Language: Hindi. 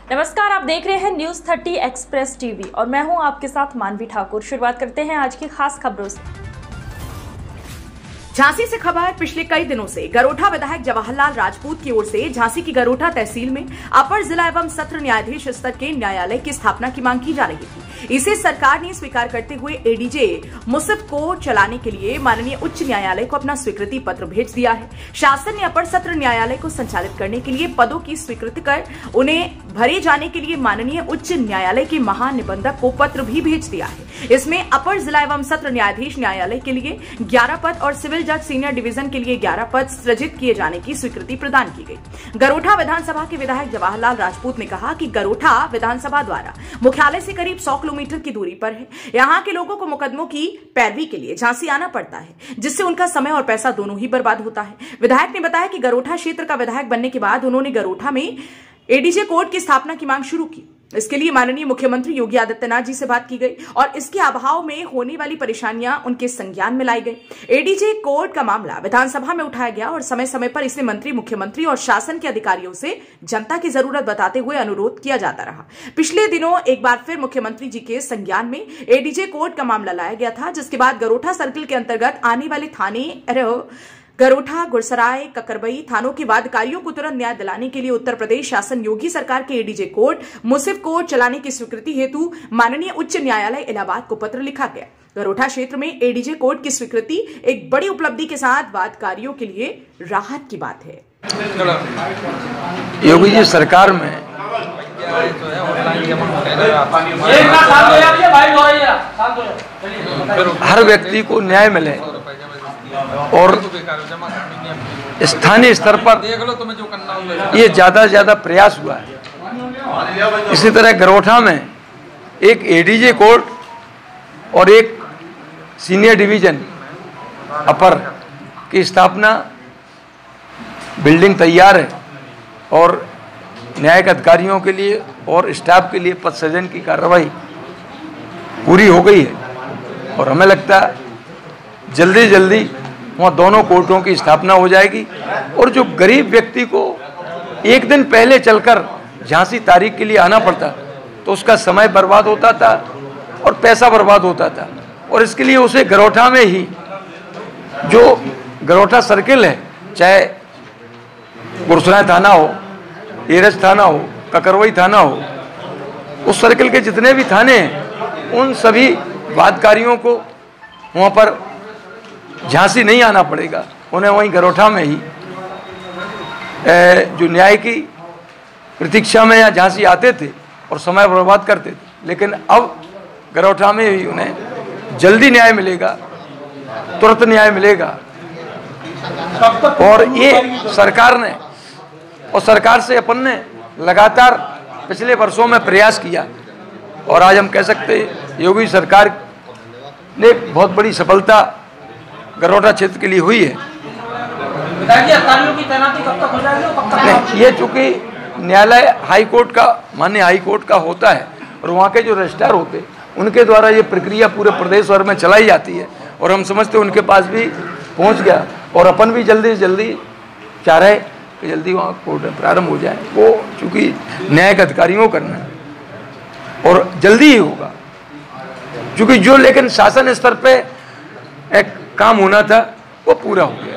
नमस्कार, आप देख रहे हैं न्यूज़ 30 एक्सप्रेस टीवी और मैं हूं आपके साथ मानवी ठाकुर। शुरुआत करते हैं आज की खास खबरों से। झांसी से खबर। पिछले कई दिनों से गरोठा विधायक जवाहरलाल राजपूत की ओर से झांसी की गरोठा तहसील में अपर जिला एवं सत्र न्यायाधीश स्तर के न्यायालय की स्थापना की मांग की जा रही थी। इसे सरकार ने स्वीकार करते हुए एडीजे मुसिफ को चलाने के लिए माननीय उच्च न्यायालय को अपना स्वीकृति पत्र भेज दिया है। शासन ने अपर सत्र न्यायालय को संचालित करने के लिए पदों की स्वीकृति कर उन्हें भरे जाने के लिए माननीय उच्च न्यायालय के महानिबंधक को पत्र भी भेज दिया है। इसमें अपर जिला एवं सत्र न्यायाधीश न्यायालय के लिए 11 पद और सिविल जज सीनियर डिवीजन के लिए 11 पद सृजित किए जाने की स्वीकृति प्रदान की गई। गरोठा विधानसभा के विधायक जवाहरलाल राजपूत ने कहा कि गरोठा विधानसभा द्वारा मुख्यालय से करीब 100 किलोमीटर की दूरी पर है। यहाँ के लोगों को मुकदमों की पैरवी के लिए झांसी आना पड़ता है, जिससे उनका समय और पैसा दोनों ही बर्बाद होता है। विधायक ने बताया कि गरोठा क्षेत्र का विधायक बनने के बाद उन्होंने गरोठा में एडीजे कोर्ट की स्थापना की मांग शुरू की। इसके लिए माननीय मुख्यमंत्री योगी आदित्यनाथ जी से बात की गई और इसके अभाव में होने वाली परेशानियां उनके संज्ञान में लाई गई। एडीजे कोर्ट का मामला विधानसभा में उठाया गया और समय समय पर इसे मंत्री, मुख्यमंत्री और शासन के अधिकारियों से जनता की जरूरत बताते हुए अनुरोध किया जाता रहा। पिछले दिनों एक बार फिर मुख्यमंत्री जी के संज्ञान में एडीजे कोर्ट का मामला लाया गया था, जिसके बाद गरोठा सर्किल के अंतर्गत आने वाले थाने गरोठा, गुरसराय, ककरबई थानों के वादकारियों को तुरंत न्याय दिलाने के लिए उत्तर प्रदेश शासन योगी सरकार के एडीजे कोर्ट, मुसिफ कोर्ट चलाने की स्वीकृति हेतु माननीय उच्च न्यायालय इलाहाबाद को पत्र लिखा गया। गरोठा क्षेत्र में एडीजे कोर्ट की स्वीकृति एक बड़ी उपलब्धि के साथ वादकारियों के लिए राहत की बात है। योगी जी सरकार में हर व्यक्ति को न्याय मिले और स्थानीय स्तर पर ये ज्यादा से ज्यादा प्रयास हुआ है। इसी तरह गरोठा में एक एडीजे कोर्ट और एक सीनियर डिवीजन अपर की स्थापना, बिल्डिंग तैयार है और न्यायिक अधिकारियों के लिए और स्टाफ के लिए पद सृजन की कार्रवाई पूरी हो गई है और हमें लगता है जल्दी जल्दी वहाँ दोनों कोर्टों की स्थापना हो जाएगी। और जो गरीब व्यक्ति को एक दिन पहले चलकर झांसी तारीख के लिए आना पड़ता तो उसका समय बर्बाद होता था और पैसा बर्बाद होता था, और इसके लिए उसे गरोठा में ही जो गरोठा सर्किल है, चाहे गुरसराय थाना हो, एरज थाना हो, ककरवई थाना हो, उस सर्किल के जितने भी थाने हैं उन सभी वादकारियों को वहाँ पर झांसी नहीं आना पड़ेगा। उन्हें वहीं गरोठा में ही जो न्याय की प्रतीक्षा में या झांसी आते थे और समय बर्बाद करते थे, लेकिन अब गरोठा में ही उन्हें जल्दी न्याय मिलेगा, तुरंत न्याय मिलेगा। और ये सरकार ने और सरकार से अपन ने लगातार पिछले वर्षों में प्रयास किया और आज हम कह सकते हैं योगी सरकार ने बहुत बड़ी सफलता गरोठा क्षेत्र के लिए हुई है। की तैनाती कब तक हो जाएगी? ये चूंकि न्यायालय हाई कोर्ट का, माननीय हाई कोर्ट का होता है और वहाँ के जो रजिस्ट्रार होते हैं उनके द्वारा ये प्रक्रिया पूरे प्रदेश भर में चलाई जाती है और हम समझते हैं उनके पास भी पहुँच गया और अपन भी जल्दी से जल्दी चाह रहे कि जल्दी वहाँ कोर्ट प्रारंभ हो जाए। वो चूँकि न्यायिक अधिकारियों करना है और जल्दी ही होगा, क्योंकि जो लेकिन शासन स्तर पर एक काम होना था वो पूरा हो गया।